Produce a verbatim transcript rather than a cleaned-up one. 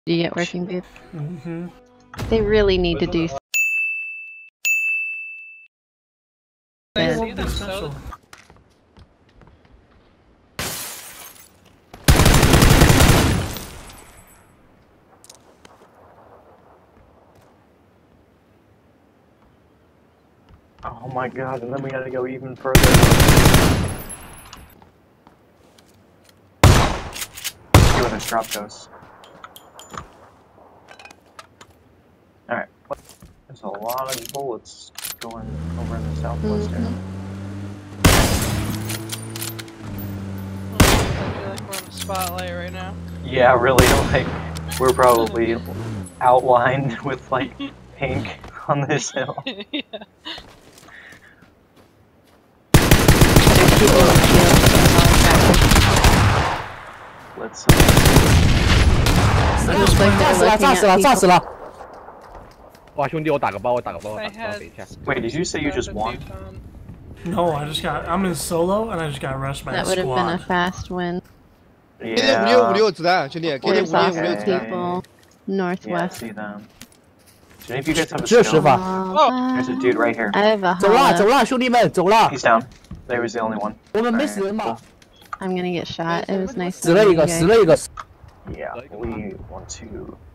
Do you get working, babe? Mm-hmm. They really need to do. They won't be special. Oh my god, and then we gotta go even further. See where this drop goes. Alright, there's a lot of bullets going over in the southwest Mm-hmm. area. I feel like we're on the spotlight right now. Yeah, really, like, we're probably outlined with, like, pink on this hill. Yeah. Let's uh, 炸死了！炸死了！炸死了！ 哇，兄弟，我打个包，我打个包，我打 I 个包， had 等一下。 wait, did you say you just won? No, I just got. I'm in solo, and I just got rushed by That a would have been a squad. fast win. 给点五六五 Yeah. 六子弹，兄弟，给点 There's 五六五六 also 子弹。 people Yeah, I northwest. see them. Do any of you guys have a 只有十 stone? 发。 Oh, There's a dude right here. I have a 走啦，走 hollow. 啦，兄弟们，走啦！ He's down. There was the only one. 我们没 Alright, 死人嘛？ I'm gonna get shot. It was nice. 死了一个， meeting you 死了一个。 Yeah, we want to